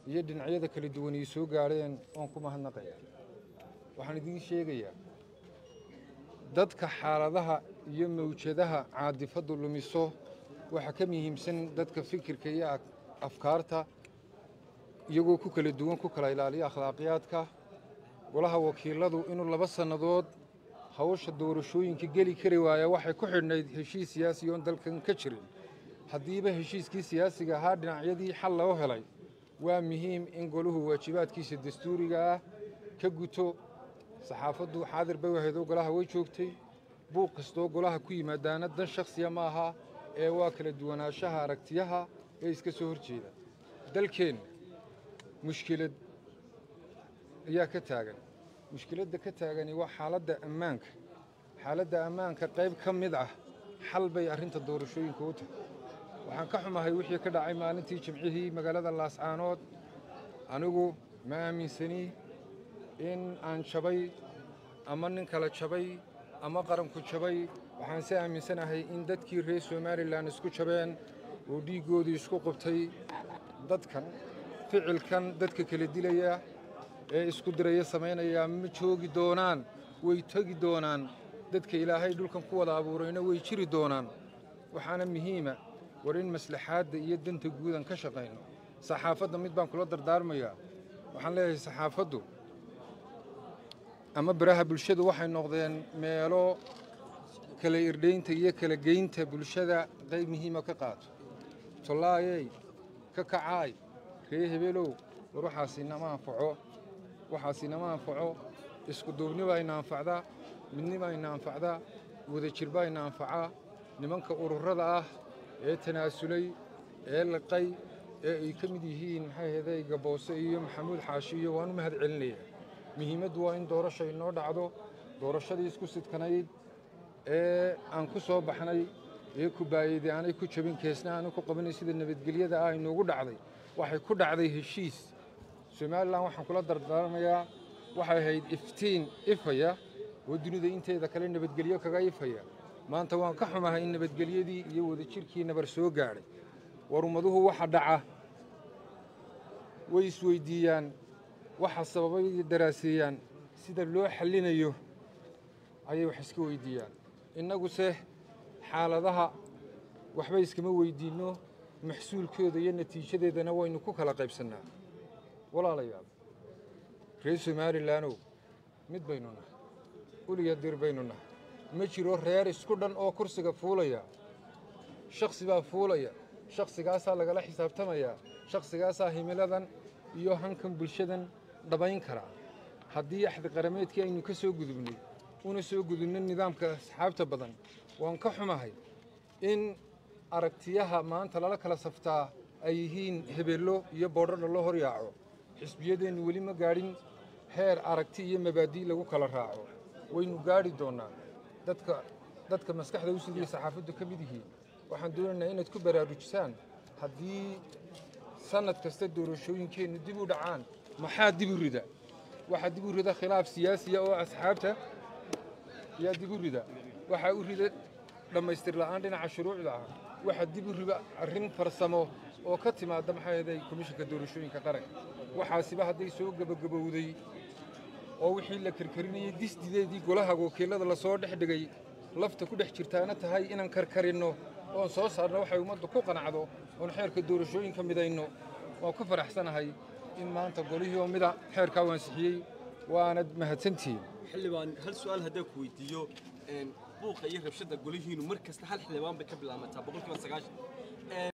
iyo dhinacyada kala duwan ay soo gaareen oon ku mahadnaqaya waxaan idiin sheegayaa dadka xaaladaha iyo mawjadaha caadifadu lumiso waxa ka muhiimsan dadka fikirka iyo afkaarta iyagoo ku kala duwan ku kala ilaaliya akhlaaqiyaadka golaha wakiiladu inuu 2 sannadood hawsha doorashooyinka geli kari waaya waxay ku xidhnayd heshiis siyaasi oo dalkan ka jirin haddiiba heshiiskii siyaasiga ahaa dhinacyadii xal loo helay waa muhiim in goluhu waajibaadkiisa dastuuriga ah ka guto saxaafaddu xaadir bay wahayd golaha way joogtay buuq kastoo golaha ku yimaadaana dan shakhsiya ma aha ee waa kala duwanaanshaha aragtiyaha ee iska soo horjeeda dalkeen mushkilad ayaa ka taagan mushkiladda ka taagani waa xaaladda ammaanka qayb ka mid ah xal bay arrinta doorashooyinka u tahay waxaan ka xumahay wixii ka dhacay maalintii jimcihii magaalada laascaanood anigu ma aaminsani in aan jabay ama nin kala jabay ama qaranku jabay waxaan si aaminsanahay in dadkii reer Somaliland isku jabeen oo dhiigoodii isku qubtay dadkan ficilkan dadka kala dilaya ee isku diraya sameynaya ma joogi doonaan way tagi doonaan dadka ilaahay dhulkan ku wada abuurayna way jiri doonaan waxaana muhiima war in maslaxaadda iyo danta guud aan ka shaqeyno saxaafadda mid baan kula dardaarmayaa waxaan leeyahay saxaafaddu ama baraha bulshadu waxay noqdeen meelo kala irdheynta iyo kala geynta bulshada qayb muhiima ka qaato tolaayay ka kacaay ree hebelow war waxaasina ma anfaco isku duubni baa ina anfacdaa midni baa ina anfacdaa wadajir baa ina anfacaa nimanka ururada ah ee tanaasulay ee liqay ee ay ka mid yihiin maxay ahaydey Gaboose iyo Maxamuud Xaashi iyo waan u mahad celinayaa muhiimaddu waa in doorasho inoo dhacdo doorashadii isku sidkanayd ee aan ku soo baxnay ee ku baayay aanay ku jabin keesna aan ku qabanay sida nabadgelyada ah inoogu dhacday waxay ku dhacday heshiis Somaliland waxaan kula dardaarmayaa waxay ahayd iftiin ifaya oo dunida inteeda kale nabadgelyo kaga ifaya maanta waan ka xumahay in nabadgelyadii iyo wadajirkii nabar soo gaaray war ummaduhu waxa dhaca way isweydiiyaan waxa sababay daraaseeyaan sida loo xallinayo ayay wax iska weydiiyaan inagu se xaaladaha waxba iskama weydiino maxsuulkooda iyo natiijadeedana waynu ku kala qaybsanaa walaalayaal reer Somaliland mid baynu nahay uliya dir baynu nahay ma jiro reer isku dhan oo kursiga fuulaya shakhsi baa fuulaya shakhsigaas lagala xisaabtamaya shakhsigaas himiladan iyo hankan bulshadan dhabayn kara haddii axdi qarameedkii aynu ka soo gudubnay una soo gudubno nidaamka asxaabta badan waan ka xumahay in aragtiyaha maanta lala kala saftaa ay yihiin hebelo iyo boodhadha loo horyaaco xisbiyadeennu weli ma gaadhin heer aragti iyo mabaadii lagu kala raaco waynu gaadhi doonaa dadka maskaxda u sidii saxaafaddu ka mid yihiin waxaan doonaynaa inaad ku baraarujisaan haddii sanad kasta doorashooyinkeennu dib u dhacaan maxaa dib u rida waxaa dib u rida khilaaf siyaasiya oo asxaabta yaa dib u rida waxaa u rida dhammaystir la'aan dhinaca shuruucda ah waxaa dib u rida arrin farsamo oo ka timaada maxay ahayd komishanka doorashooyinka qaranka waxaasiba hadday soo gabagabowday oo wixii la karkarinayay disdideedii golaha wakiilada la soo dhex dhigay lafta ku dhex jirtaana tahay inaan karkarino oo soo saarno waxay ummaddu ku qanacdo oo xeerka doorashooyinka midayno waan ku faraxsanahay in maanta golihii oo mida xeerka wansixiyay waana mahadsantiin xildhibaan hal su'aal haddii ku weydiiyo buuqa iyo rabshada golihiinu markasta hal xildhibaan bay ka bilaamataa 190